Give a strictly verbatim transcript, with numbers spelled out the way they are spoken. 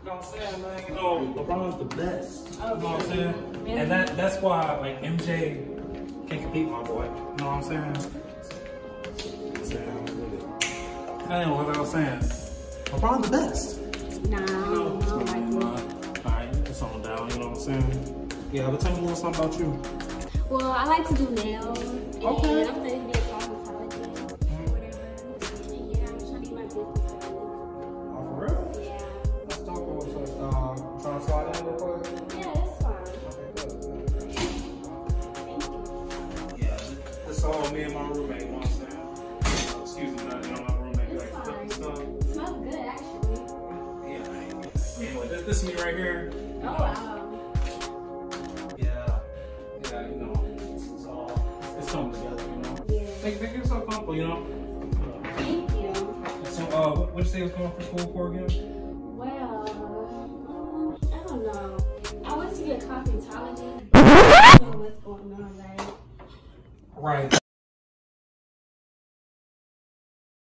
You know what I'm saying, man? You know, LeBron's the best. Oh, you know what I'm saying? Really? And that that's why, like, M J can't compete, my boy. You know what I'm saying? Hey, what I was saying. LeBron's the best. Nah, you know, I don't like it. Alright, you put something down, you know what I'm saying? Yeah, but tell me a little something about you. Well, I like to do nails. And Okay. I'm studying to be a cosmetologist or whatever. And yeah, I'm trying to get my business started. Oh, for real? Yeah. Let's talk about first. Um, trying to slide in real quick? Yeah, that's fine. Okay, good. Thank you. Yeah, this is all me and my roommate, you know what I'm saying? Uh, excuse me, not, you know, my roommate. It's Like, fine. stuff. It smells good, actually. Yeah, I ain't anyway, this, this is me right here. Oh, wow. Yeah. Yeah, you know, it's all, it's coming together, you know? Yeah. Make, make yourself comfortable, you know? Thank you. So, uh, what, what you say was going for school for again? Well, um, I don't know. I went to get cosmetology. I don't know what's going on, right? Right.